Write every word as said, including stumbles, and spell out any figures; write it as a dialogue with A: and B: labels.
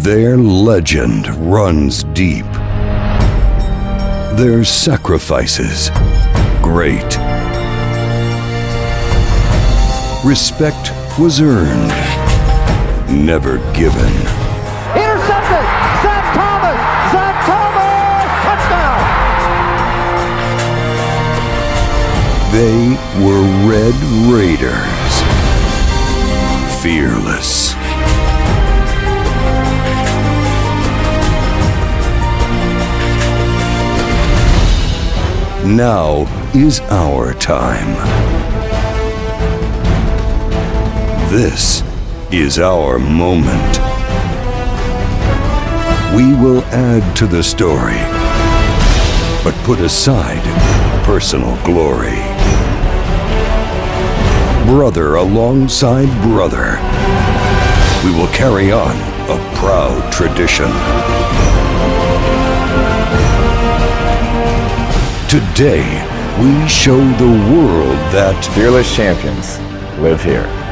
A: Their legend runs deep. Their sacrifices, great. Respect was earned, never given.
B: Intercepted! Zach Thomas! Zach Thomas! Touchdown!
A: They were Red Raiders. Fearless. Now is our time. This is our moment. We will add to the story, but put aside personal glory. Brother alongside brother, we will carry on a proud tradition. Today, we show the world that
C: fearless champions live here.